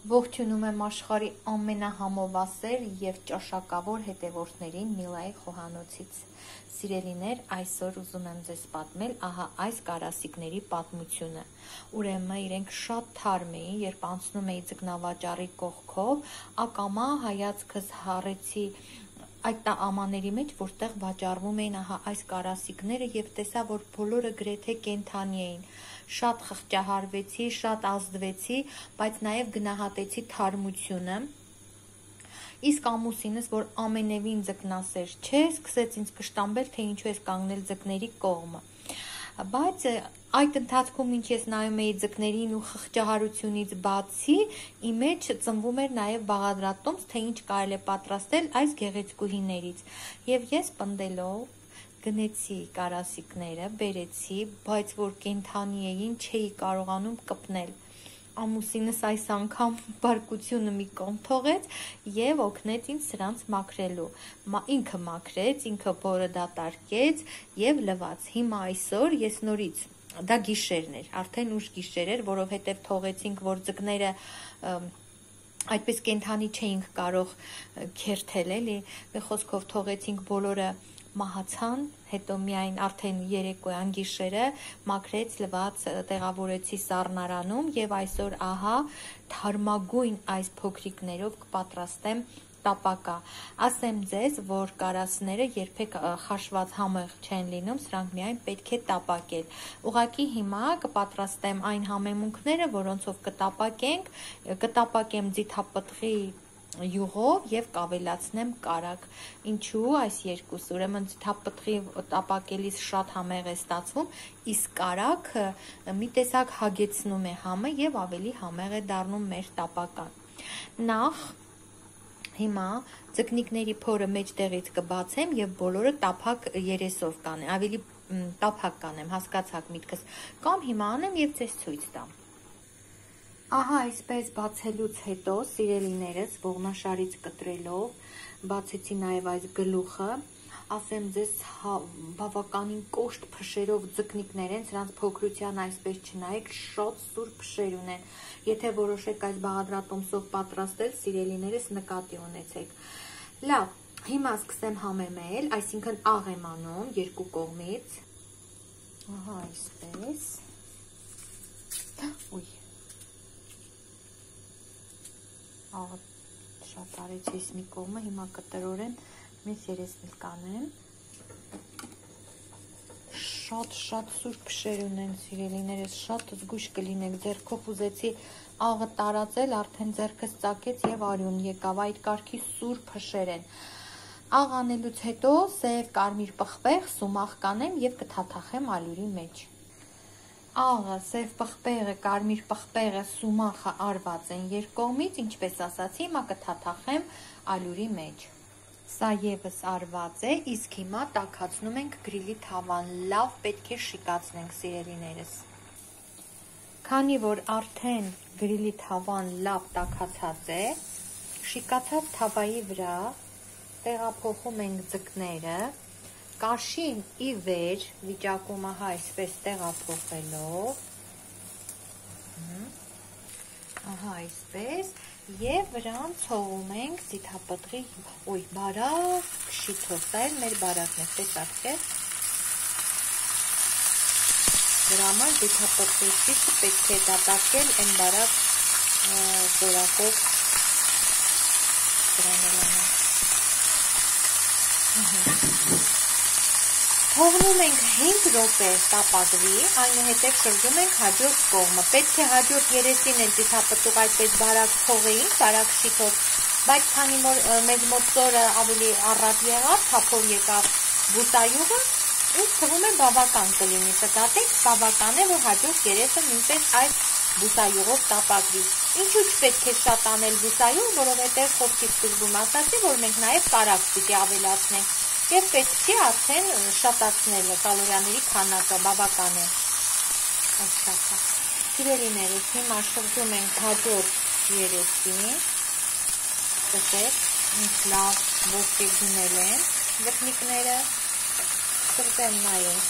Ողջունում եմ աշխարհի ամենահամովասեր եւ ճաշակավոր հետևորդներին Միլայի խոհանոցից։ Սիրելիներ, այսօր ուզում եմ ձեզ պատմել այս կարասիկների պատմությունը։ Ուրեմն իրենք շատ թարմ էին, երբ անցնում էի ձկնավաճառի կողքով, ակամա հայացքս հառեցի այդ ամաների մեջ, որտեղ վաճառվում էին այս կարասիկները եւ տեսա, որ բոլորը գրեթե կենդանի էին։ Շատ խղճահարվեցի, շատ ազդվեցի, բայց նաեւ գնահատեցի թարմությունը։ Իսկ ամուսինս, որ ամենևին ձկնասեր չէ, սկսեց ինձ կշտամբել, թե ինչու ես կանգնել ձկների կողմը։ Բայց այդ ընթացքում ինչ ես նայում էի ձկներին ու խղճահարությունից բացի, իմ մեջ ծնվում էր նաև բաղադրատոմս, թե ինչ կարելի է պատրաստել այս գեղեցկուհիներից։ Եվ ես պնդելով գնեցի կարասիկները, բերեցի, բայց որ կենդանի էին, չէի կարողանում կպնել։ Ամուսինս այս անգամ բարկությունը մի կողմ թողեց եւ օգնեց ինձ սրանց մաքրելու։ Ինքը մաքրեց, ինքը փորը դատարկեց եւ լվաց։ Հիմա այսօր ես նորից դա գիշերն էր, արդեն ուշ գիշեր էր, որովհետեւ թողեցինք, որ ձկները այդպես կենդանի չէինք կարող քերթել, էլի։ Մի խոսքով թողեցինք բոլորը մահացան, հետո միայն արդեն երեկոյան գիշերը մաքրեց, լվաց, տեղավորեցի սառնարանում եւ այսօր թարմագույն այս փոքրիկներով կպատրաստեմ տապակա։ Ասեմ ձեզ, որ կարասները երբեք խաշված համեղ չեն լինում, սրանք միայն պետք է տապակել։ Ուղղակի հիմա կպատրաստեմ այն համեմունքները, որոնցով կտապակեմ ձիթապտղի յուղով եւ կավելացնեմ կարակ։ Ինչու այս երկուսը? Ուրեմն ձիթապտղի տապակելիս շատ համեղ է ստացվում, իսկ կարակը մի տեսակ հագեցնում է համը եւ ավելի համեղ է դառնում մեր տապական։ Նախ հիմա ձկնիկների փորը մեջտեղից կբացեմ եւ բոլորը տափակ երեսով կանեմ, ավելի տափակ կանեմ, հասկացաք միտքս, կամ հիմա անեմ եւ ձեզ ցույց տամ։ Այսպես բացելուց հետո, սիրելիներս, ողնաշարից կտրելով, բացեցի նաև այս գլուխը, ասեմ ձեզ, բավականին կոշտ փշերով ձկնիկներ են, սրանց փոքրության այսպես չնայեք, շատ սուր փշեր ունեն։ Եթե որոշեք այս բաղադրատոմսով պատրաստել, սիրելիներս նկատի ունեցեք։ Լավ, հիմա սկսեմ համեմել, այսինքն աղ եմ անում երկու կողմից։ Այսպես։ Աղը շատ արեցի ես մի կողմը, հիմա կտրորեմ, մեզ երեսն կանեմ։ Շատ սուր փշեր ունեն, սիրելիներս, շատ զգույշ կլինեք, ձեռքով ուզեցի աղը տարածել, արդեն ձեռքս ծակեց եւ արյուն եկավ, այդ կարգի սուր փշեր են։ Աղ անելուց հետո սև կարմիր պղպեղ սումաղ կանեմ եւ կթաթախեմ ալյուրի մեջ։ Աղը, սև պղպեղը, կարմիր պղպեղը, սումախը արված են երկկողմից, ինչպես ասացի, հիմա կթաթախեմ ալյուրի մեջ։ Սա եւս արված է, իսկ հիմա տաքացնում ենք գրիլի թավան, լավ պետք է շիկացնենք, սիրելիներս։ Քանի որ արդեն գրիլի թավան լավ տաքացած է, շիկացած թավայի վրա տեղափոխում ենք ձկները, կաշին ի վեր վիճակումը այսպես տեղափոխելով, այսպես, եւ վրան ցողում ենք ձիթապտղի, բարակ շիթով, սա էլ մեր բարակն է, տեսաք թե։ Դրա համար ձիթապտղի շիթը պետք է դատարկել այն բարակ զորակով դրանելանա։ Թողնում ենք 5 րոպե տապակվի, այնուհետև շրջում ենք հաջորդ կողմը։ Պետք է հաջորդ երեսին էլ ձիթապտուղ այդպես բարակ թողեինք, բարակ շիթով, բայց քանի որ մեզ մոտ ծորը ավելի առատ եղավ, թափով եկավ բուսայուղը, ինձ թվում է բավական կլինի, կտատենք, բավական է, որ հաջորդ երեսը նույնպես այս բուսայուղով տապակվի։ Ինչու չպետք է շատ անել բուսայուղ, որովհետև խոսքի սկզբում ասացի, որ մենք նաև կարակ պիտի ավելացնենք։ Եվ պետք չի արդեն շատացնելը, կալորիաների քանակը բավական է։ Այսքան։ Սիրելիներս, հիմա շրջում ենք հաջորդ երեսին։ Տեսեք, ինչ լավ ոսկե գունել են ձկնիկները։ Շրջեմ նայում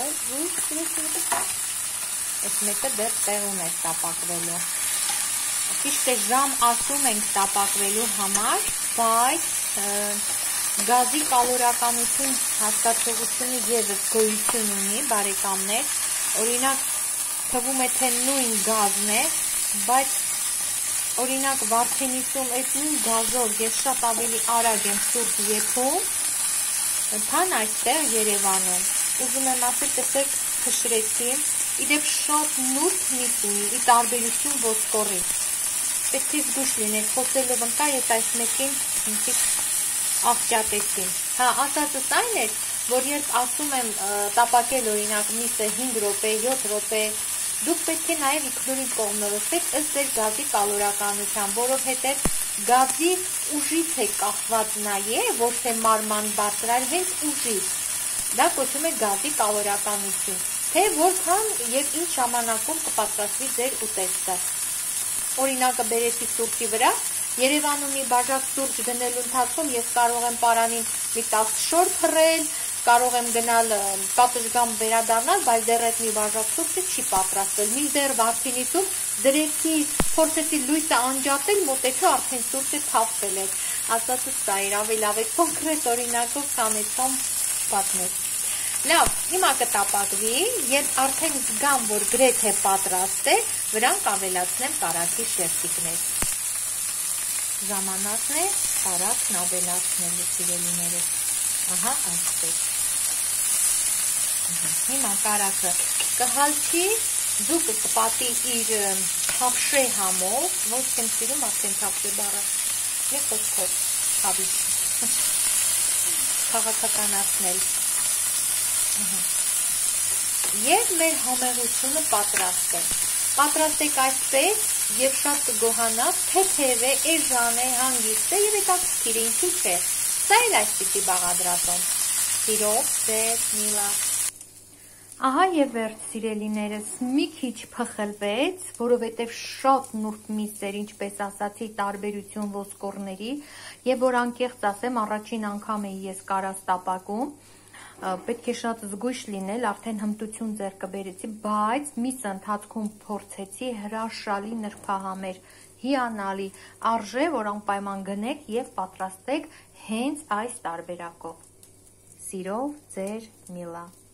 հաջորդը։ Այս մեկը դեռ տեղում է տապակվելու։ ճիշտ է ժամ ասում ենք տապակվելու համար, բայց գազի կալորականություն հասկացողությունը ևս գոյություն ունի, բարեկամներ, օրինակ թվում է թե նույն գազն է, բայց օրինակ Վարդենիսում այդ նույն գազով ես շատ ավելի արագ եմ սուրճ եփում, քան այստեղ Երևանում։ Ուզում եմ ասել, տեսեք, քշրեցի, իդեպ շատ նուրբ միս ունի, ի տարբերություն ոսկորի։ Պետք է զգուշ լինեք, խոսելով ընկա, ես այս մեկին ինքիչ աղճատեցի։ Հա, ասածս այն էր, որ երբ ասում եմ տապակել օրինակ միսը 5 րոպե, 7 րոպե, դուք պետք է նաև ինքնուրույն կողմնորոշվեք ըստ ձեր գազի կալորականության, որովհետև գազի ուժից է կախված նաև, ոչ թե մարման բարձր, այլ հենց ուժից։ Դա կոչվում է գազի կալորականություն, թե որքան եւ ինչ ժամանակում կպատրաստվի ձեր ուտեստը։ Օրինակը բերեցի սուրճի վրա, Երևանում մի բաժակ սուրճ գնելու ընթացքում ես կարող եմ պարանին մի 10 շոր փռել, կարող եմ գնալ պատշգամբ վերադառնալ, բայց դեռ այդ մի բաժակ սուրճը չի պատրաստվել։ Մինչդեռ Վարդենիսում դրեցի, փորձեցի լույսը անջատել, մոտեցա արդեն սուրճը թափվել էր։ Ասածս սա էր, ավելի լավ է կոնկրետ օրինակով կանեցամ պատմել։ Լավ, հիմա կտապակվի, երբ արդեն զգամ, որ գրեթե պատրաստ է, վրան կավելացնեմ կարագի շերտիկներ։ Ժամանակն է կարագն ավելացնելու, սիրելիներս։ Ահա, այսպես։ Հիմա կարագը կհալչի, ձուկը կպատի իր թավշե համով, ոչ եմ սիրում արդեն թավշե բառը, մի խոսքով հավից, քաղաքականացնել։ Եվ մեր համեղությունը պատրաստ է։ Պատրաստեք այսպես եւ շատ կգոհանա, թեթև է, էժան է, հանգիստ է եւ հետաքրքիր է, ինչու՞ չէ։ Սա էլ այսպիսի բաղադրատոմ։ Սիրով, ձեր Միլա։ Ահա եւ վերջ, սիրելիներս, մի քիչ փխլվեց, որովհետեւ շատ նուրբ միս էր, ինչպես ասացի, տարբերություն ոսկորների, եւ որ անկեղծ ասեմ, առաջին անգամ էի ես կարաս տապակում, պետք է շատ զգույշ լինել, արդեն հմտություն ձեռքը բերեցի, բայց միսը ընթացքում փորձեցի, հրաշալի նրբահամ էր, հիանալի, արժե, որ անպայման գնեք եւ պատրաստեք հենց այս տարբերակով։ Սիրով, ձեր Միլա։